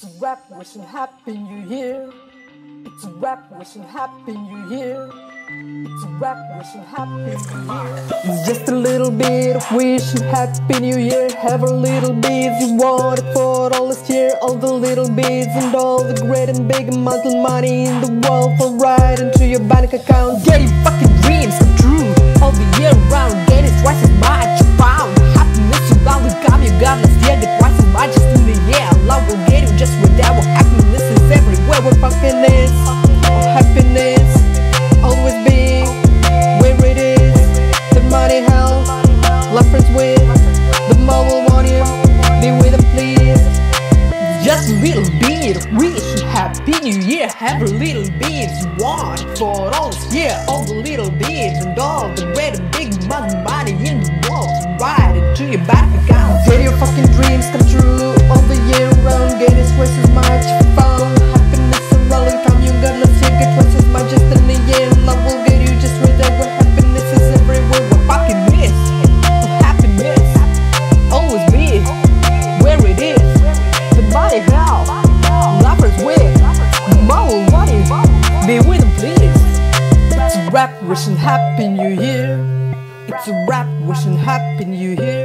It's a rap wishing Happy New Year. It's a rap wishing Happy New Year. It's a rap wishing Happy New Year. It's just a little bit of wishing Happy New Year. Have a little bit you wanted for all this year. All the little bits and all the great and big amounts of money in the world fall right into your bank account. Get your fucking dreams come true all the year round. Gain it twice as much you found. Happiness around will come, you got less year. The twice as much just in the year. Love will get you just without happiness is everywhere. Where fucking is happiness always be where it is. The money help, love friends with. The more will want you, be with them please. Just a little bit of wish, Happy New Year. Have a little bit you want for all this year. All the little bits and all the great and big money in the world right into your bank account. Get your fucking dreams come true all the year round. Get it twice as much fun. Happiness around and come, you got let's get twice as much just in the year. Love will get you just right there where happiness is everywhere. Where fucking is happiness always be where it is. The body hell, lovers with. The more what is be with them please. It's a rap wishing Happy New Year. It's a rap wishing Happy New Year.